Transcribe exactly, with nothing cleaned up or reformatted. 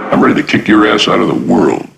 I'm ready to kick your ass out of the world.